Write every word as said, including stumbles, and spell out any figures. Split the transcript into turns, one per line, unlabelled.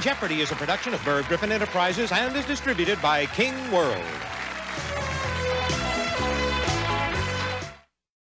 Jeopardy is a production of Merv, Griffin Enterprises and is distributed by KingWorld.